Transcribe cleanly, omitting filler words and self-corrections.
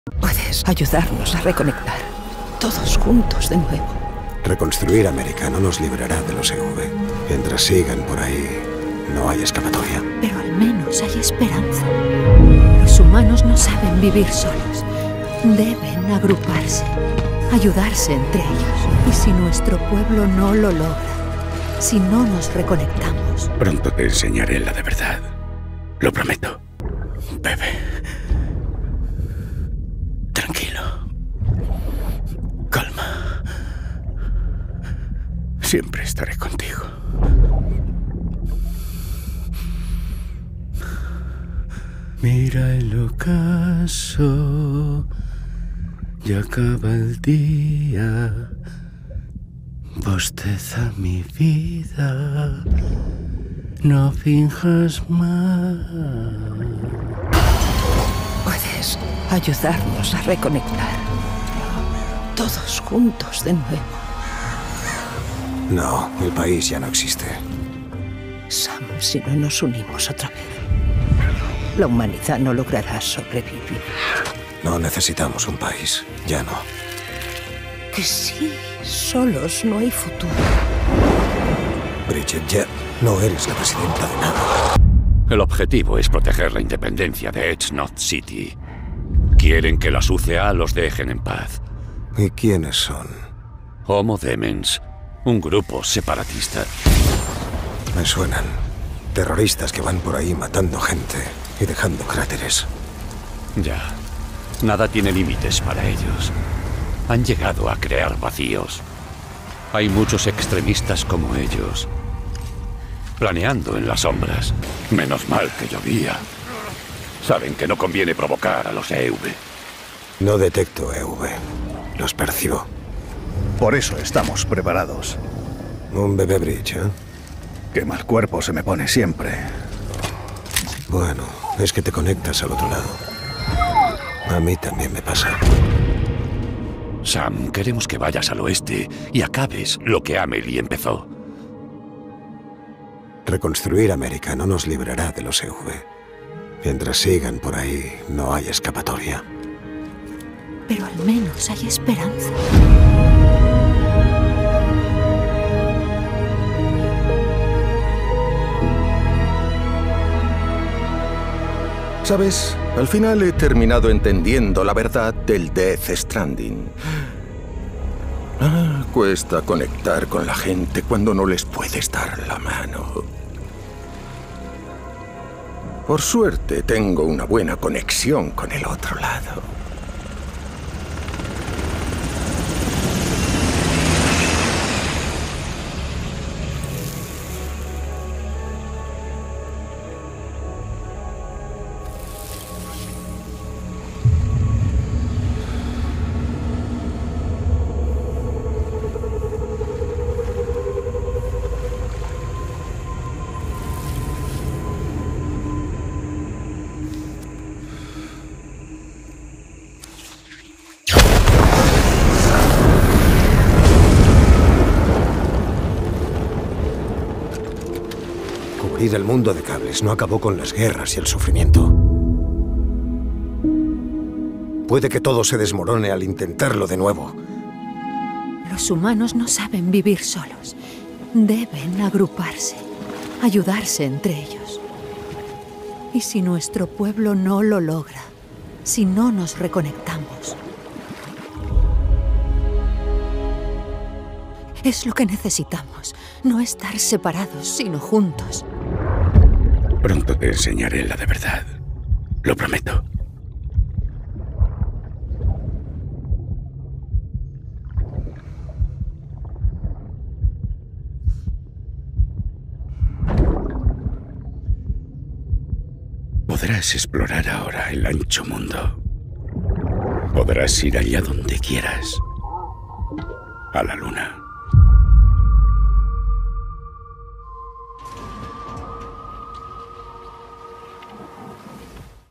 Puedes ayudarnos a reconectar, todos juntos de nuevo. Reconstruir América no nos librará de los EV. Mientras sigan por ahí, no hay escapatoria. Pero al menos hay esperanza. Los humanos no saben vivir solos. Deben agruparse, ayudarse entre ellos. Y si nuestro pueblo no lo logra, si no nos reconectamos... Pronto te enseñaré la de verdad. Lo prometo. Bebe. Tranquilo. Calma. Siempre estaré contigo. Mira el ocaso, ya acaba el día. Bosteza mi vida, no finjas más. Puedes ayudarnos a reconectar, todos juntos de nuevo. No, el país ya no existe. Sam, si no nos unimos otra vez, la humanidad no logrará sobrevivir. No necesitamos un país, ya no. Que sí, solos no hay futuro. Bridget, ya no eres la presidenta de nada. El objetivo es proteger la independencia de Edge Knot City. Quieren que las UCA los dejen en paz. ¿Y quiénes son? Homo Demens, un grupo separatista. Me suenan. Terroristas que van por ahí matando gente y dejando cráteres. Ya. Nada tiene límites para ellos. Han llegado a crear vacíos. Hay muchos extremistas como ellos, planeando en las sombras. Menos mal que llovía. Saben que no conviene provocar a los EV. No detecto EV. Los percibo. Por eso estamos preparados. Un bebé Bridge, ¿eh? Qué mal cuerpo se me pone siempre. Bueno, es que te conectas al otro lado. A mí también me pasa. Sam, queremos que vayas al oeste y acabes lo que Amelie empezó. Reconstruir América no nos librará de los EV. Mientras sigan por ahí, no hay escapatoria. Pero al menos hay esperanza. ¿Sabes? Al final he terminado entendiendo la verdad del Death Stranding. Cuesta conectar con la gente cuando no les puedes dar la mano. Por suerte tengo una buena conexión con el otro lado. Cubrir el mundo de cables no acabó con las guerras y el sufrimiento. Puede que todo se desmorone al intentarlo de nuevo. Los humanos no saben vivir solos. Deben agruparse, ayudarse entre ellos. Y si nuestro pueblo no lo logra, si no nos reconectamos, es lo que necesitamos. No estar separados, sino juntos. Pronto te enseñaré la de verdad. Lo prometo. Podrás explorar ahora el ancho mundo. Podrás ir allá donde quieras. A la luna.